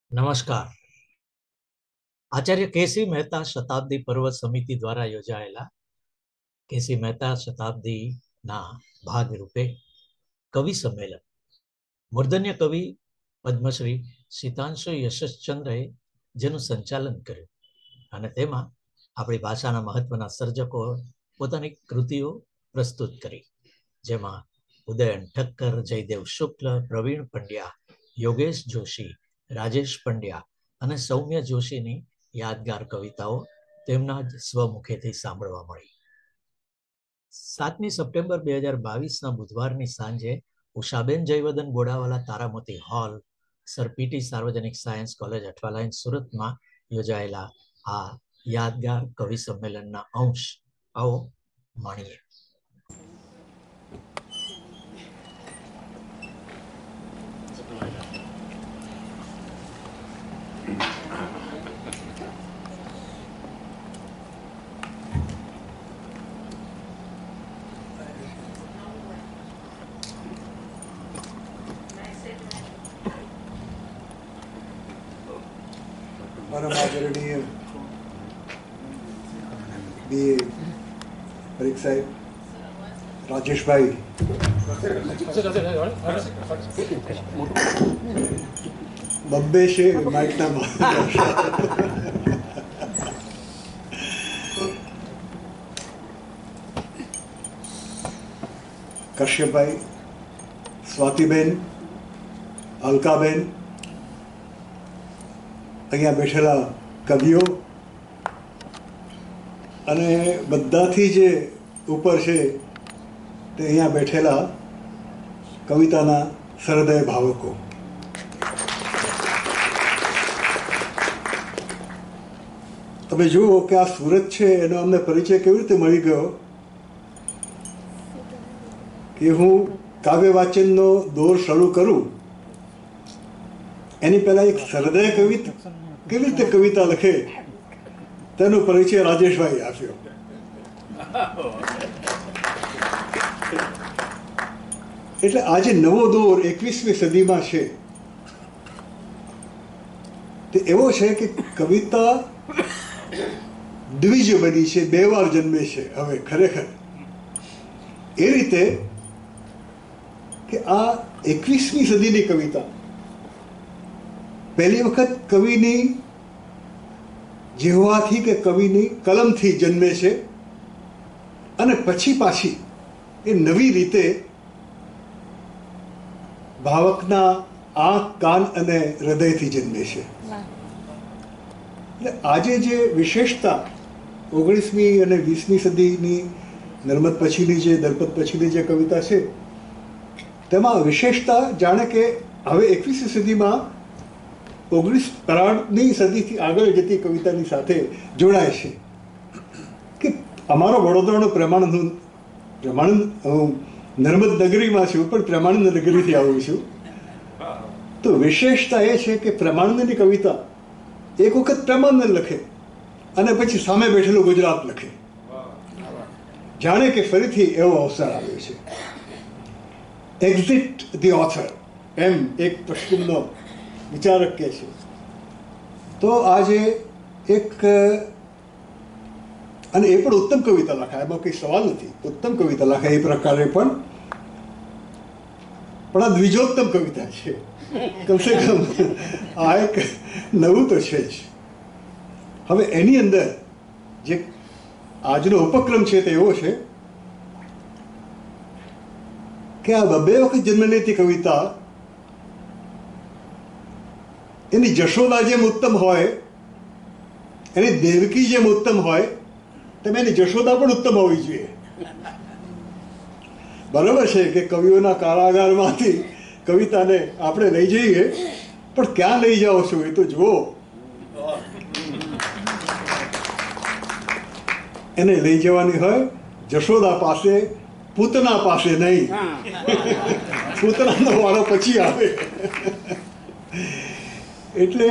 નમસ્કાર. આચાર્ય કેસી મહેતા શતાબ્દી પર્વ સમિતિ દ્વારા યોજાયેલા કેસી મહેતા શતાબ્દીના ભાગરૂપે કવિ સંમેલન મૂર્ધન્ય કવિ પદ્મશ્રી સીતાંશુ યશસ્ચંદ્રએ જેનું સંચાલન કર્યું અને તેમાં આપણી ભાષાના મહત્વના સર્જકો પોતાની કૃતિઓ પ્રસ્તુત કરી, જેમાં ઉદયન ઠક્કર, જયદેવ શુક્લ, પ્રવીણ પંડ્યા, યોગેશ જોશી, રાજેશ પંડ્યા અને સૌમ્ય જોશીની યાદગાર કવિતાઓ તેમના જ સ્વમુખેથી સાંભળવા મળી. 7મી સપ્ટેમ્બર 2022ના બુધવારની સાંજે Ushaben Jayvardhan Bodawala Taramoti hall, sir PT Sarvajanik science college Athwalines સુરતમાં યોજાયેલા આ યાદગાર કવિ સંમેલનના અંશ આવો માણીએ. परम आदरणीय बीए परीख साहेब, राजेश भाई, बम्बे से माइक ना कश्यप भाई, स्वातिबेन, अलकाबेन, અહીંયા બેઠેલા કવિઓ અને બધાથી જે ઉપર છે તે અહીંયા બેઠેલા કવિતાના સહૃદય ભાવકો. તમે જુઓ કે આ સુરત છે એનો અમને પરિચય કેવી રીતે મળી ગયો કે હું કાવ્ય વાચનનો દોર શરૂ કરું એની પહેલા એક સહૃદય કવિ કેવી રીતે કવિતા લખે તેનો પરિચય રાજેશભાઈ આપ્યો. એટલે આજે નવો દોર 21મી સદીમાં છે તે એવો છે કે કવિતા દ્વિજ બની છે, બે વાર જન્મે છે. હવે ખરેખર એ રીતે કે આ 21મી સદીની કવિતા પહેલી વખત કવિની જીહવાથી કે કવિની કલમથી જન્મે છે અને પછી પાછી એ નવી રીતે ભાવકના આંખ, કાન અને હૃદયથી જન્મે છે. એટલે આજે જે વિશેષતા 19મી અને 20મી સદીની નર્મદ પછીની જે દલપત પછીની જે કવિતા છે તેમાં વિશેષતા જાણે કે હવે 21મી સદીમાં 19મી સદીથી આગળ જતી કવિતાની સાથે જોડાય છે. કે અમારો વડોદરાનો પ્રેમાનંદ, હું નર્મદ નગરીમાં છું પણ પ્રેમાનંદ નગરીથી આવું છું. તો વિશેષતા એ છે કે પ્રેમાનંદની કવિતા એક વખત પ્રેમાનંદ લખે અને પછી સામે બેઠેલું ગુજરાત લખે, જાણે કે ફરીથી એવો અવસર આવ્યો છે. એક્ઝિટ ધી ઓથર એમ એક પશ્ચિમનો વિચારક કે છે. તો આજે એક અને એ પણ ઉત્તમ કવિતા લખાય, એમાં કંઈ સવાલ નથી, ઉત્તમ કવિતા લખાય એ પ્રકારે પણ આ દ્વિજોત્તમ કવિતા છે. કમસે કમ આ એક નવું તો છે જ. હવે એની અંદર જે આજનો ઉપક્રમ છે તે એવો છે કે આ બે વખત જન્મ લેતી કવિતા એની જશોદા જેમ ઉત્તમ હોય, એની દેવકી જેમ ઉત્તમ હોય તેમ એની જશોદા પણ ઉત્તમ હોવી જોઈએ. બરાબર છે કે કવિઓના કારાગારમાંથી કવિતાને આપણે લઈ જઈએ, પણ ક્યાં લઈ જાઓ છો એ તો જુઓ. એને લઈ જવાની હોય જશોદા પાસે, પૂતના પાસે નહીં. પૂતનાનો વાળો પછી આવે. એટલે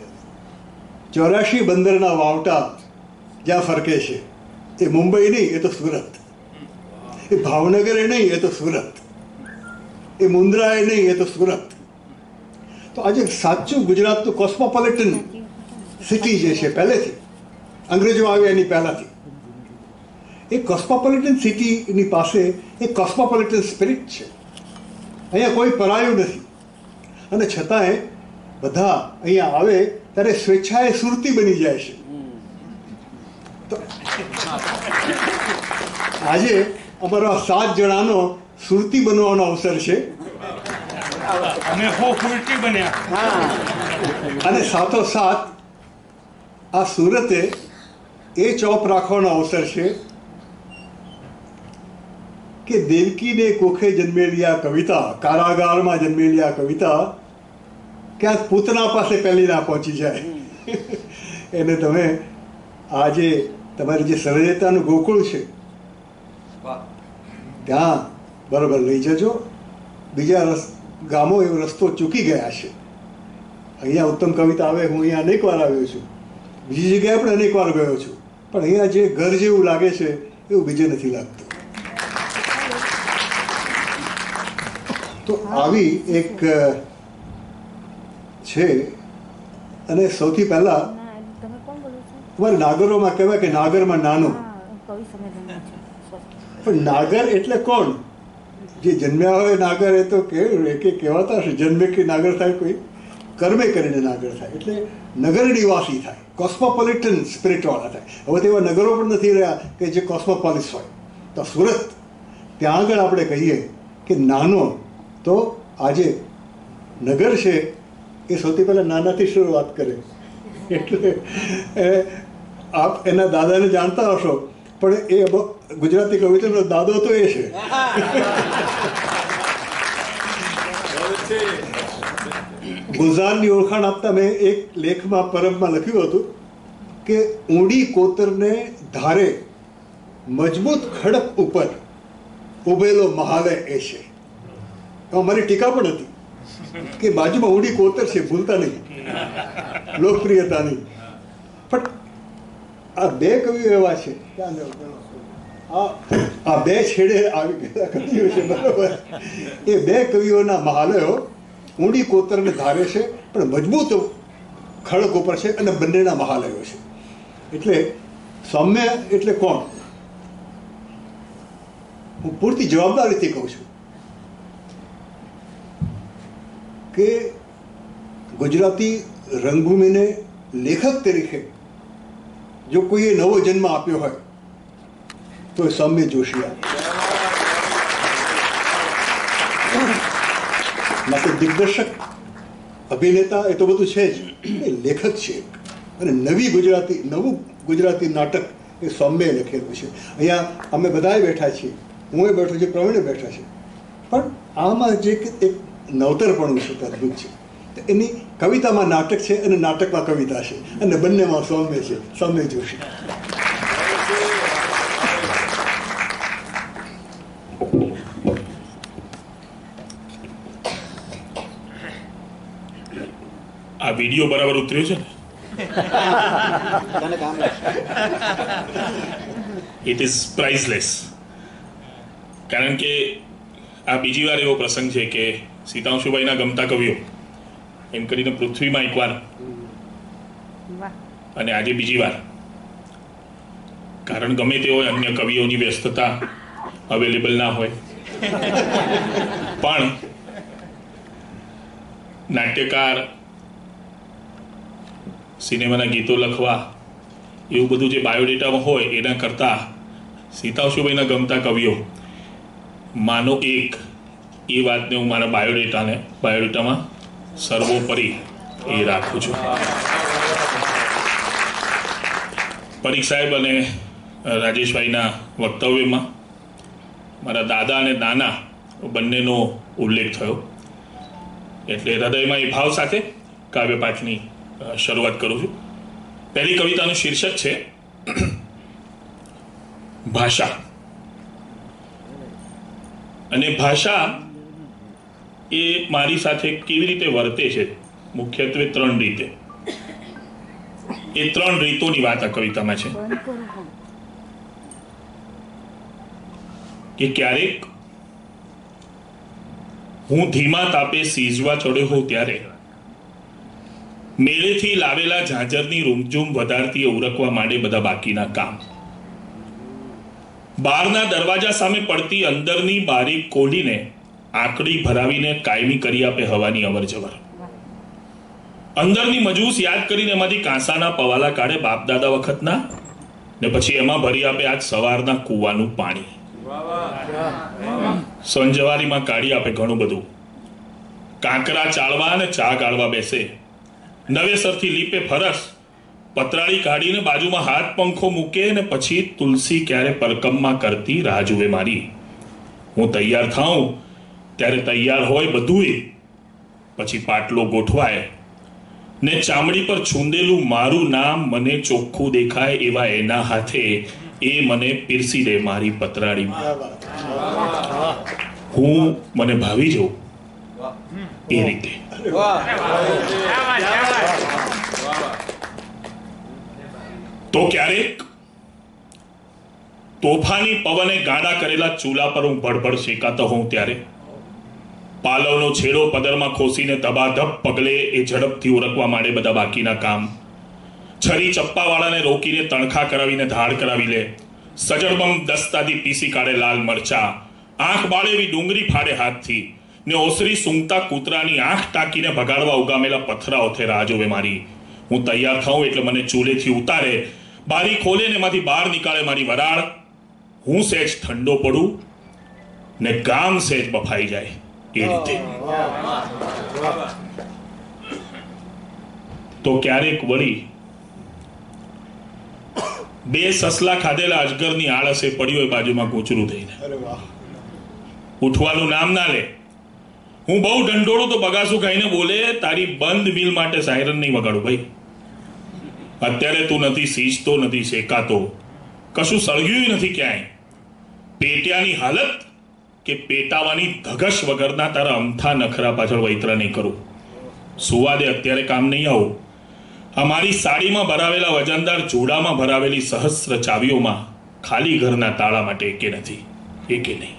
84 બંદરના વાવટા જ્યાં ફરકે છે એ મુંબઈ નહીં, એ તો સુરત. એ ભાવનગર એ નહીં, એ તો સુરત. એ મુન્દ્રા એ નહીં, એ તો સુરત. તો આજે સાચું ગુજરાતનું કોસ્મોપોલિટન સિટી જે છે પહેલેથી અંગ્રેજો આવ્યા એની પહેલાંથી, એ કોસ્મોપોલિટન સિટીની પાસે એક કોસ્મોપોલિટન સ્પિરિટ છે. અહીંયા કોઈ પરાયું નથી, અને છતાંય બધા અહીંયા આવે ત્યારે સ્વેચ્છાએ સુરતી બની જાય છે. તો આજે અમારો 7 જણાનો સુરતી બનવાનો અવસર છે, અમે સુરતી બન્યા. અને સાથોસાથ આ સુરતે એ ચોપ રાખવાનો અવસર છે કે દેવકીને કોખે જન્મેલી આ કવિતા, કારાગારમાં જન્મેલી આ કવિતા ક્યાંક પૂતના પાસે પહેલી ના પહોંચી જાય. એને તમે આજે તમારી જે સરળતાનું ગોકુળ છે ત્યાં બરાબર લઈ જજો. બીજા ગામો એવો રસ્તો ચૂકી ગયા છે. અહીંયા ઉત્તમ કવિતા આવે, હું અહીંયા અનેક વાર આવ્યો છું, બીજી જગ્યાએ પણ અનેક વાર ગયો છું, પણ અહીંયા જે ઘર જેવું લાગે છે એવું બીજે નથી લાગતું. તો આવી એક છે. અને સૌથી પહેલા તમારે નાગરોમાં કહેવાય કે નાગરમાં નાનું, પણ નાગર એટલે કોણ? જે જન્મ્યા હોય નાગર, એ તો કહેવાતા હશે જન્મે કે નાગર થાય, કોઈ કર્મે કરીને નાગર થાય, એટલે નગર નિવાસી થાય, કોસ્મોપોલિટન સ્પિરિટવાળા થાય. હવે તેવા નગરો પણ નથી રહ્યા કે જે કોસ્મોપોલિસ હોય. તો સુરત, ત્યાં આગળ આપણે કહીએ કે નાનો, તો આજે નગર છે એ સૌથી પહેલાં નાનાથી શરૂઆત કરે. એટલે આપ એના દાદાને જાણતા હશો, પણ એ ગુજરાતી કવિતાનો દાદો તો એ છે. ગુલઝારની ઓળખાણ આપતા મેં એક લેખમાં પરબમાં લખ્યું હતું કે ઊંડી કોતરને ધારે મજબૂત ખડક ઉપર ઉભેલો મહાલય એ છે. અમારી ટીકા પણ હતી કે બાજુમાં ઊંડી કોતર છે, ભૂલતા નહીં, લોકપ્રિયતાની. પણ આ બે કવિઓ એવા છે, આ બે છેડે આવી ગયેલા કવિઓ છે, બરાબર. એ બે કવિઓના મહાલયો ઊંડી કોતરને ધારે છે પણ મજબૂત ખડક ઉપર છે, અને બંનેના મહાલયો છે. એટલે સૌમ્ય એટલે કોણ? હું પૂરતી જવાબદારીથી કહું છું કે ગુજરાતી રંગભૂમિને લેખક તરીકે જો કોઈએ નવો જન્મ આપ્યો હોય તો એ સૌમ્ય જોશી. માટે દિગ્દર્શક, અભિનેતા એ તો બધું છે જ, એ લેખક છે. અને નવું ગુજરાતી નાટક એ સૌમ્યએ લખેલું છે. અહીંયા અમે બધાએ બેઠા છીએ, હું એ બેઠો છું, પ્રવીણે બેઠા છે, પણ આમાં જે એક નવતરપણું છે તે અદભુત છે. એની કવિતામાં નાટક છે અને નાટકમાં કવિતા છે, અને બંનેમાં સૌમ્ય છે, સૌમ્ય જોશી. આ વિડીયો બરાબર ઉતર્યો છે ને? It is priceless. કારણ કે આ બીજી વાર એવો પ્રસંગ છે કે સીતાંશુભાઈના ગમતા કવિઓ એમ કરીને પૃથ્વીમાં એકવાર અને આજે બીજી વાર. કારણ ગમે તે હોય, અન્ય કવિઓની વ્યસ્તતા અવેલેબલ ના હોય, પણ નાટ્યકાર, સિનેમાના ગીતો લખવા, એવું બધું જે બાયોડેટામાં હોય એના કરતાં સીતાંશુભાઈના ગમતા કવિઓ માનો એક, એ વાતને હું મારા બાયોડેટામાં સર્વોપરી એ રાખું છું. પરીખ સાહેબ અને રાજેશભાઈના વક્તવ્યમાં મારા દાદા અને નાના બંનેનો ઉલ્લેખ થયો, એટલે હૃદયમાં એ ભાવ સાથે કાવ્યપાઠની શરૂઆત કરું છું. પહેલી કવિતાનું શીર્ષક છે ભાષા. અને ભાષા એ મારી સાથે કેવી રીતે વર્તે છે, મુખ્યત્વે 3 રીતે. એ 3 રીતોની વાત આ કવિતામાં છે. કે ક્યારેક હું ધીમા તાપે સીજવા ચડ્યો હોઉં ત્યારે મેળેથી લાવેલા ઝાંઝરની રૂમઝૂમ વધારતી ઉરકવા માંડે બધા બાકીના કામ. બહારના દરવાજા સામે પડતી અંદરની બારી ખોલીને આંકડી ભરાવીને કાયમી કરી આપે હવાની અવર જવર. અંદરની મજૂસ યાદ કરીને એમાંથી કાંસાના પવાલા કાઢે બાપ દાદા વખતના, ને પછી એમાં ભરી આપે આજ સવારના કૂવાનું પાણી. સંજવારીમાં કાઢી આપે ઘણું બધું. કાંકરા ચાળવા અને ચા ગાળવા બેસે. નવેસરથી લીપે ફરસ, પતરાળી કાઢીને બાજુમાં હાથ પંખો મૂકે ને પછી તુલસી ક્યારે પરકમમાં કરતી રાહ જુએ મારી. હું તૈયાર થાઉં ત્યારે તૈયાર હોય બધુંય. પછી પાટલો ગોઠવાય ને ચામડી પર છૂંદેલું મારું નામ મને ચોખ્ખું દેખાય એવા એના હાથે એ મને પીરસી દે મારી પતરાળીમાં. હું મને ભાવી જઉં એ રીતે. તો ક્યારેક તોફાની પવને ગાડા કરેલા ચૂલા પર હું ભડભડ શેકાતો હોઉં ત્યારે પાલવનો છેડો પદરમાં ખોસીને ધબાધબ પગલે એ ઝડપથી ઉરકવા માંડે બધા બાકીના કામ. છરી ચપ્પાવાળાને રોકીને તણખા કરાવીને ધાડ કરાવી લે. સજડબમ દસ્તાથી પીસી કાઢે લાલ મરચા. આંખ બાળે એવી ડુંગળી ફાડે હાથથી ને ઓસરી સૂંઘતા કૂતરાની આંખ ટાંકીને ભગાડવા ઉગામેલા પથરાઓથી રાહ જોવે મારી. હું તૈયાર થાઉં એટલે મને ચૂલેથી ઉતારે, બારી ખોલે ને એમાંથી બહાર નીકાળે મારી વરાળ. હું સહેજ ઠંડો પડું ને ગામ સહેજ બફાઈ જાય એ રીતે. તો ક્યારેક વળી બે સસલા ખાધેલા અજગરની આળસે પડ્યો એ બાજુમાં ગૂંચરું થઈને ઉઠવાનું નામ ના લે. હું બહુ ઢંઢોળું તો બગાસું ખાઈને બોલે, તારી બંધ મિલ માટે સાયરન નહીં વગાડું ભાઈ. અત્યારે તું નથી સીંચતો, નથી શેકાતો, કશું સળગ્યું નથી ક્યાંય. પેટિયાની હાલત કે પેટાવાની ધગશ વગરના તારા અમથા નખરા પાછળ વૈતરા નહીં કરું. સુવાદે અત્યારે કામ નહીં આવું. અમારી સાડીમાં ભરાવેલા વજનદાર જોડામાં ભરાવેલી સહસ્ર ચાવીઓમાં ખાલી ઘરના તાળા માટે એકે નથી, એકે નહીં.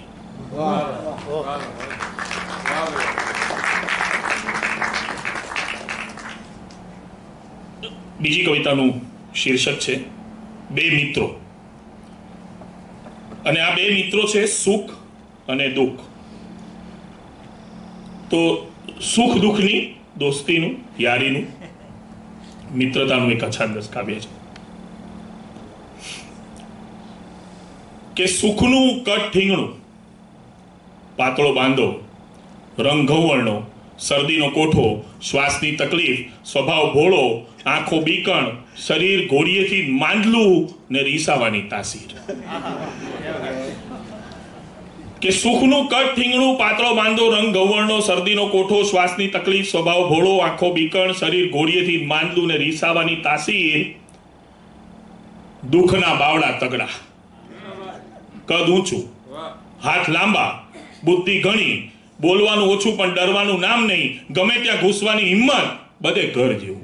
બીજી કવિતાનું શીર્ષક છે બે મિત્રો. અને આ બે મિત્રો છે સુખ અને દુઃખ. તો સુખ દુઃખની, દોસ્તીનું, યારીનું, મિત્રતાનું એક અછાંદસ કાવ્ય છે કે સુખનું કટ ઠીંગણું, પાતળો બાંધો, રંગ ઘઉંવર્ણો, શરદીનો કોઠો, શ્વાસની તકલીફ, સ્વભાવ ભોળો, આંખો બીકણ, શરીર ઘોડીએથી માંડલું ને રીસાવાની તાસીર. કે સુખનું કટ ઠીંગણું, પાતળો બાંધો, રંગ ઘઉંવર્ણો, શરદીનો કોઠો, શ્વાસની તકલીફ, સ્વભાવ ભોળો, આંખો બીકણ, શરીર ઘોડીએથી માંડલું ને રીસાવાની તાસીર. દુઃખના બાવડા તગડા, કદ ઊંચું, હાથ લાંબા, બુદ્ધિ ઘણી, બોલવાનું ઓછું પણ ડરવાનું નામ નહીં, ગમે ત્યાં ઘૂસવાની હિંમત, બધે ઘર જેવું.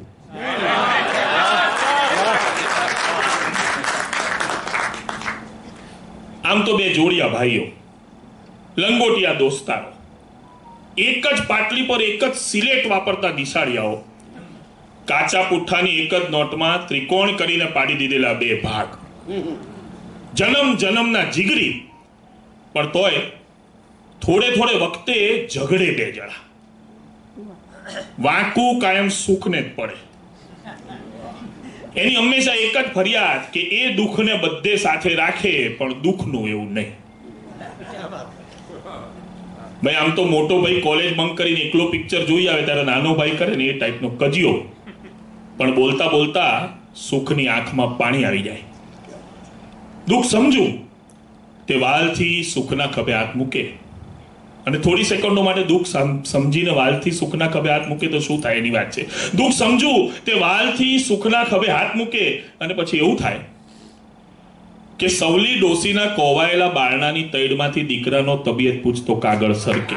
આમ તો બે જોડિયા ભાઈઓ, લંગોટિયા દોસ્તારો, એક જ પાટલી પર એક જ સિલેટ વાપરતા દિશાળિયાઓ, કાચા પુઠ્ઠાની એક જ નોટમાં ત્રિકોણ કરીને પાડી દીધેલા બે ભાગ, જન્મ જન્મના જીગરી, પણ તોય થોડે થોડે વખતે ઝઘડે બે જણા. વાંકું કાયમ સુખને જ પડે. એની હંમેશા એક જ ફરિયાદ કે એ દુઃખને બધે સાથે રાખે, પણ દુઃખનું એવું નહીં. ભાઈ આમ તો મોટો ભાઈ કોલેજ બંક કરીને એકલો પિક્ચર જોઈ આવે ત્યારે નાનો ભાઈ કરે ને એ ટાઈપનો કજિયો, પણ બોલતા બોલતા સુખની આંખમાં પાણી આવી જાય. દુઃખ સમજું તે વાલથી સુખના ખભે હાથ મૂકે, અને થોડી સેકન્ડો માટે દુઃખ સમજીને વાલથી સુખના ખભે હાથ મૂકે તો શું થાય એની વાત છે. દુઃખ સમજું તે વાલથી સુખના ખભે હાથ મૂકે, અને પછી એવું થાય કે સવલી ડોસીના કોવાયેલા બારણાની તૈડમાંથી દીકરાનો તબિયત પૂછતો કાગળ સરકે,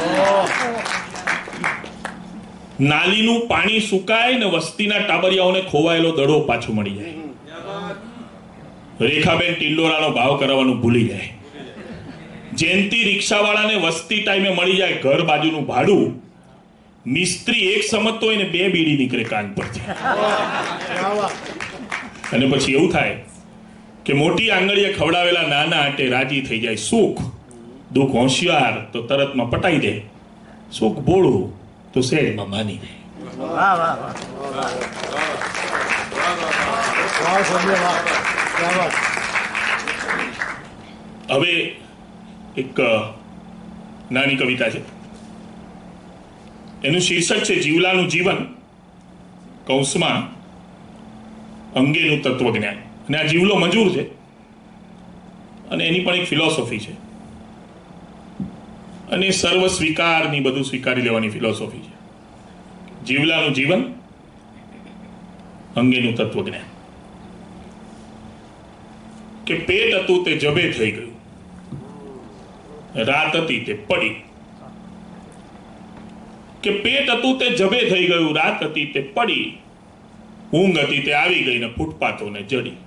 નાલીનું પાણી સુકાય ને વસ્તીના ટાબરિયાઓને ખોવાયેલો દડો પાછો મળી જાય. રેખાબેન ટિંડોરાનો ભાવ કરાવવાનું ભૂલી જાય. જયંતિ રિક્ષાવાળાને વસ્તી ટાઈમે મળી જાય ઘર બાજુનું ભાડું, મિસ્ત્રી એક સમજતો હોય ને 2 બીડી નીકળે કાન પરથી. અને પછી એવું થાય કે મોટી આંગળીએ ખવડાવેલા નાના આટે રાજી થઈ જાય. સુખ દુઃખ હોશિયાર તો તરતમાં પટાઈ દે, સુખ બોળું તો સહેજમાં માની દે. હવે એક નાની કવિતા છે, એનું શીર્ષક છે જીવલાનું જીવન કૌંસમાં અંગેનું તત્વજ્ઞાન. અને આ જીવલો મજૂર છે અને એની પણ એક ફિલોસોફી છે, અને સર્વ સ્વીકારની બધું સ્વીકારી લેવાની ફિલોસોફી છે. જીવલાનું જીવન અંગેનું તત્વજ્ઞાન. કે પેટ હતું તે જબે થઈ ગયું, રાત હતી તે પડી. કે પેટ હતું તે જબે થઈ ગયું, રાત હતી તે પડી, ઊંઘ હતી તે આવી ગઈ ને ફૂટપાથોને જડી.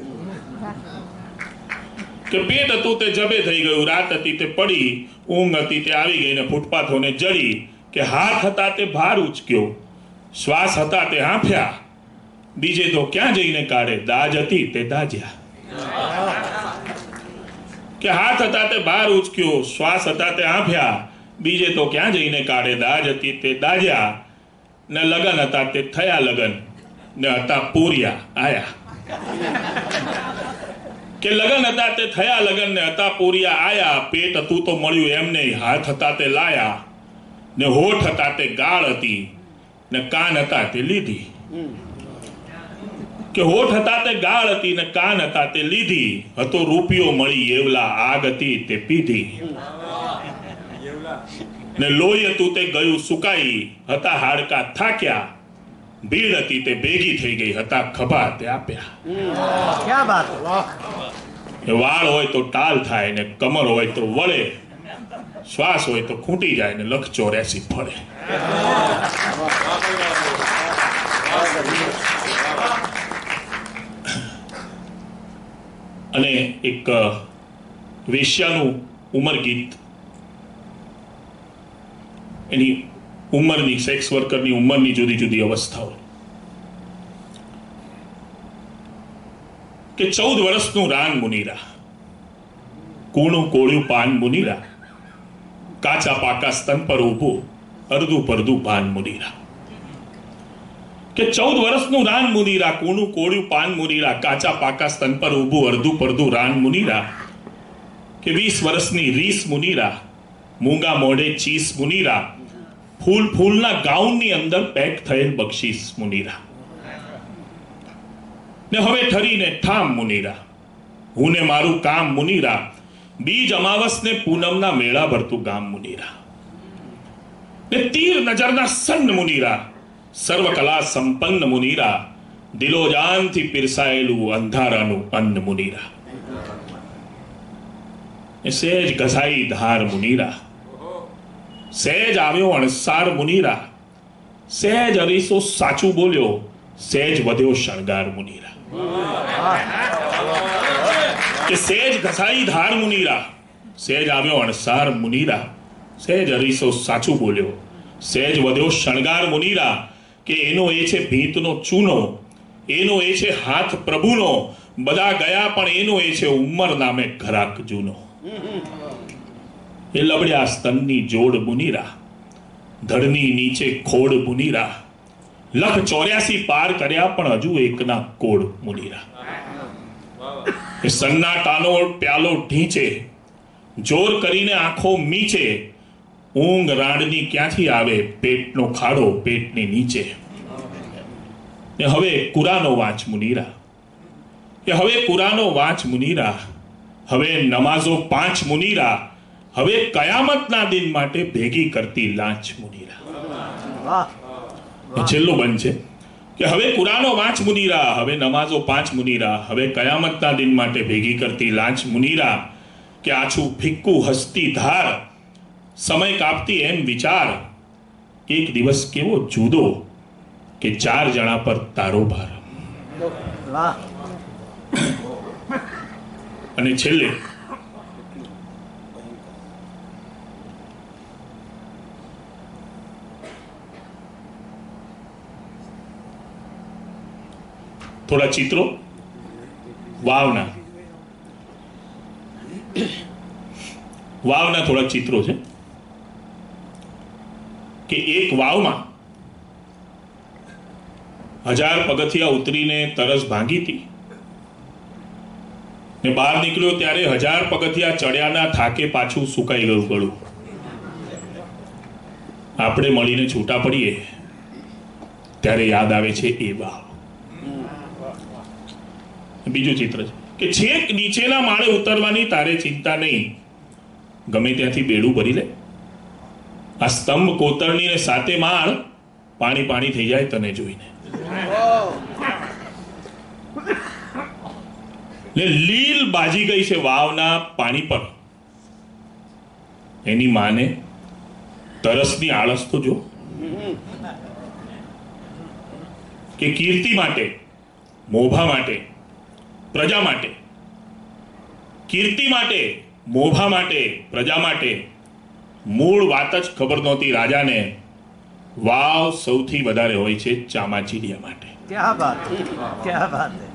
કે પેટ હતું તે જબે થઈ ગયું, રાત હતી તે પડી, ઊંઘ હતી તે આવી ગઈ ને ફૂટપાથોને જડી. કે હાથ હતા તે ભાર ઉચક્યો, શ્વાસ હતા તે હાંફ્યા, બીજે તો ક્યાં જઈને કાઢે, દાજ હતી તે દાજ્યા. કે હાથ હતા તે ભાર ઉચક્યો, શ્વાસ હતા તે હાંફ્યા, બીજે તો ક્યાં જઈને કાઢે, દાજ હતી તે દાજ્યા. ને લગન હતા તે થયા લગન, ને હતા પૂર્યા આયા. કે લગન હતા તે થયા લગન, ને હતા પૂર્યા આયા. પેટ હતું તો મળ્યું એમને, હાથ હતા તે લાયા, ને હોઠ હતા તે ગાળ હતી, ને કાન હતા તે લીધી. કે હોઠ હતા તે ગાળ હતી ને કાન હતા તે લીધી, હતો રૂપિયો મળી એવલા, આગ હતી તે પીધી. ને લોહી હતું તે ગયું સુકાઈ, હતા હાડકા થાક્યા, ભીડ હતી તે ભેગી થઈ ગઈ, હતા ખભા તે આપ્યા. ક્યા બાત. વાળ હોય તો ટાલ થાય ને કમર હોય તો વળે, શ્વાસ હોય તો ખૂટી જાય ને લખ 84 ફળે. અને એક વેશ્યાનું ઉંમર ગીત, એની ઉંમરની, સેક્સ વર્કરની ઉંમરની જુદી જુદી અવસ્થાઓ. કે 14 વર્ષનું રાન મુનીરા, કૂણું કોળ્યું પાન મુનીરા, કાચા પાકા સ્તન પર ઊભું અડધું પડધું પાન મુનીરા. કે 14 વર્ષનું રાન મુનીરા, કૂણું કોળ્યું પાન મુનીરા, કાચા પાકા સ્તન પર ઊભું અડધું પડધું રાન મુનીરા. કે 20 વર્ષની રીસ મુનીરા, મૂંગા મોઢે ચીસ મુનીરા, ફૂલના ગાઉનની અંદર પેક થયેલ બક્ષીસ મુનીરા. ને હવે ઠરીને ઠામ મુનીરા, હું ને મારું કામ મુનીરા, બીજ અમાવસ ને પૂનમના મેળા ભરતું ગામ મુનીરા. ને તીર નજરના સન્ન મુનીરા, સર્વકલા સંપન્ન મુનીરા, દિલોજાનથી પીરસાયેલું અંધારાનું અન્ન મુનીરા. સહેજ ઘસાઈ ધાર મુનીરા, સહેજ આવ્યો અણસાર મુનીરા, સહેજ અરીસો સાચું બોલ્યો, સહેજ વધ્યો શણગાર મુનીરા. કે સહેજ ઘસાઈ ધાર મુનીરા, સહેજ આવ્યો અણસાર મુનીરા, સહેજ અરીસો સાચું બોલ્યો, સહેજ વધ્યો શણગાર મુનીરા. કે એનો એ છે ભીંતનો ચૂનો, એનો એ છે હાથ પ્રભુનો, બધા ગયા પણ એનો એ છે ઉંમર નામે ઘરાક જૂનો. એ લબડ્યા સ્તનની જોડ મુનીરા, ધડની નીચે ખોડ મુનીરા, લખ 84 પાર કર્યા પણ હજુ એકના કોડ મુનીરા. એ સન્નાટાનો પ્યાલો ઢીંચે, જોર કરીને આંખો મીચે, ઊંઘ રાંડની ક્યાંથી આવે, પેટનો ખાડો પેટની નીચે. ને હવે કુરાનો વાંચ મુનીરા, કે હવે કુરાનો વાંચ મુનીરા, હવે નમાઝો 5 મુનીરા, હવે કયામતના દિન માટે ભેગી કરતી લાંચ મુનીરા. છેલ્લો બંધ છે કે હવે કુરાનો વાંચ મુનીરા, હવે નમાઝો 5 મુનીરા, હવે કયામતના દિન માટે ભેગી કરતી લાંચ મુનીરા. કે આછું ફિક્કું હસતી ધાર, સમય કાપતી એમ વિચાર, એક દિવસ કેવો જુદો કે 4 જણા પર તારો ભાર. અને છેલ્લે થોડા ચિત્રો વાવના થોડા ચિત્રો છે કે એક વાવમાં 1000 પગથિયા ઉતરીને તરસ ભાંગી હતી ને બહાર નીકળ્યો ત્યારે 1000 પગથિયા ચડ્યાના થાકે પાછું સુકાઈ ગયું ગળું. આપણે મળીને છૂટા પડીએ ત્યારે યાદ આવે છે એ વાવ. બીજું ચિત્ર છે કે છેક નીચેના માળે ઉતરવાની તારે ચિંતા નહીં, ગમે ત્યાંથી બેડું ભરી લે. આ સ્તંભ કોતરણી ને 7 માળ પાણી પાણી થઈ જાય તને જોઈને. ને લીલ બાજી ગઈ છે વાવના પાણી પર. એની માને તરસની આળસ તો જો કે કીર્તિ માટે, મોભા માટે, પ્રજા માટે, કીર્તિ માટે, મોભા માટે, પ્રજા માટે મૂળ વાત જ ખબર નહોતી રાજાને. વાવ સૌથી વધારે હોય છે ચામાચીડિયા માટે. क्या बात है, क्या बात है.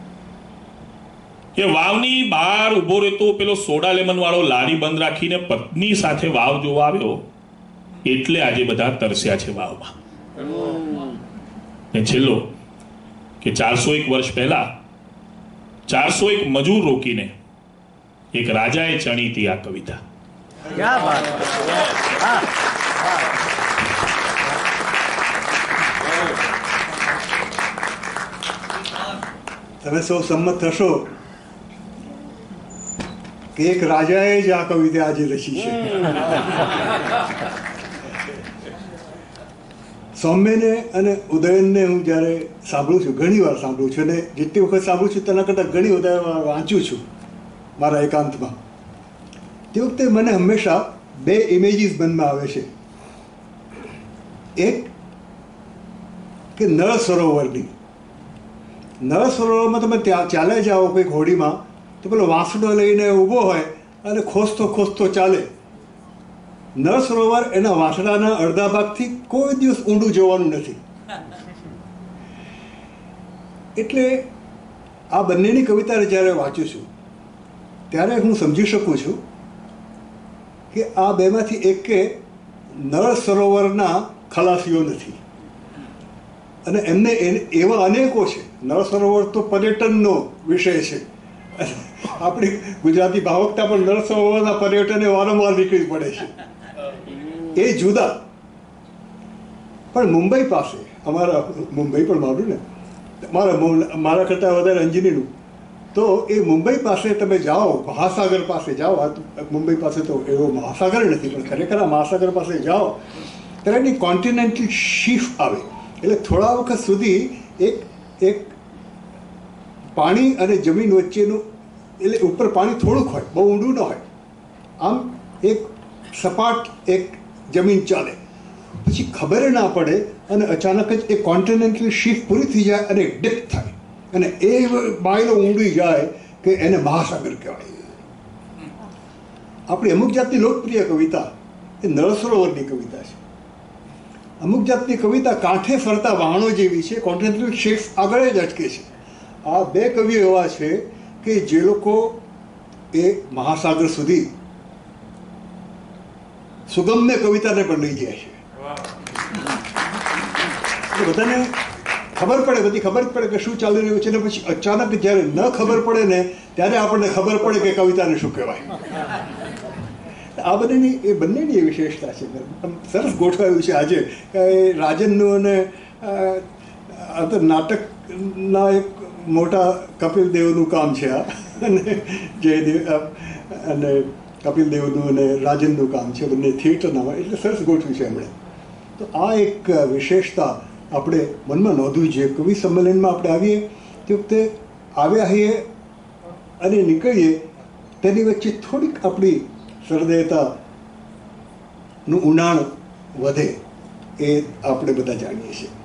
એ વાવની બહાર ઉભો રહેતો પેલો સોડા લેમન વાળો લારી બંધ રાખીને પત્ની સાથે વાવ જોવા આવ્યો એટલે આજે બધા તરસ્યા છે વાવમાં. ને છેલ્લો કે 401 વર્ષ પહેલા 401 મજૂર રોકીને એક રાજાએ ચણી હતી આ કવિતા. क्या बात है. हाँ. તમે સૌ સંમત થશો કે એક રાજાએ જ આ કવિતા આજે લખી છે. સૌમ્યને અને ઉદયનને હું જ્યારે સાંભળું છું, ઘણી વાર સાંભળું છું, અને જેટલી વખત સાંભળું છું તેના કરતાં ઘણી વધારે વાંચું છું મારા એકાંતમાં, તે વખતે મને હંમેશા 2 ઇમેજીસ મનમાં આવે છે. એક કે નળ સરોવરની. નળ સરોવરમાં તમે ત્યાં ચાલે જાઓ કોઈક હોડીમાં તો પેલો વાંસડો લઈને ઊભો હોય અને ખોસતો ખોસતો ચાલે. નળ સરોવર એના વાંસડાના અડધા ભાગથી કોઈ દિવસ ઊંડું જવાનું નથી. એટલે આ બંનેની કવિતાને જ્યારે વાંચું છું ત્યારે હું સમજી શકું છું કે આ બેમાંથી એકે નળ સરોવરના ખલાસીઓ નથી. અને એમને એવા અનેકો છે. નળ સરોવર તો પર્યટનનો વિષય છે. આપણી ગુજરાતી ભાવકતા પણ નળ સરોવરના પર્યટને વારંવાર નીકળવી પડે છે. એ જુદા. પણ મુંબઈ પાસે અમારા મુંબઈ પણ મારું ને મારા કરતાં વધારે અંજનીનું, તો એ મુંબઈ પાસે તમે જાઓ, મહાસાગર પાસે જાઓ. મુંબઈ પાસે તો એવો મહાસાગર નથી, પણ ખરેખર આ મહાસાગર પાસે જાઓ ત્યારે એની કોન્ટિનેન્ટલ શીફ આવે. એટલે થોડા વખત સુધી એક પાણી અને જમીન વચ્ચેનું, એટલે ઉપર પાણી થોડુંક હોય, બહુ ઊંડું ન હોય, આમ એક સપાટ એક જમીન ચાલે. પછી ખબર ના પડે અને અચાનક જ એ કોન્ટિનેન્ટલ શીફ પૂરી થઈ જાય અને ડેપ્થ થાય અને એ માઇલો ઊંડી જાય કે એને મહાસાગર કહેવાય. આપણી અમુક જાતની લોકપ્રિય કવિતા એ નળ સરોવરની કવિતા છે. અમુક જાતની કવિતા કાંઠે ફરતા વહાણો જેવી છે, કોન્ટિનેન્ટલ શેલ્ફ આગળ જ અટકે છે. આ 2 કવિઓ એવા છે કે જે લોકો એ મહાસાગર સુધી સુગમ્ય કવિતાને પણ લઈ જાય છે. બધાને ખબર પડે, બધી ખબર પડે કે શું ચાલી રહ્યું છે, ને પછી અચાનક જ્યારે ન ખબર પડે ને ત્યારે આપણને ખબર પડે કે કવિતાને શું કહેવાય. આ બંનેની એ વિશેષતા છે. સરસ ગોઠવાયું છે આજે. રાજનનું અને નાટકના એક મોટા કપિલ દેવનું કામ છે આ, અને જયદેવ અને કપિલ દેવનું અને રાજનનું કામ છે, બંને થિયેટરના. એટલે સરસ ગોઠવ્યું છે એમણે. તો આ એક વિશેષતા આપણે મનમાં નોંધવી જોઈએ. કવિ સંમેલનમાં આપણે આવીએ તે વખતે આવ્યા હોઈએ અને નીકળીએ તેની વચ્ચે થોડીક આપણી સહૃદયતાનું ઊંડાણ વધે, એ આપણે બધા જાણીએ છીએ.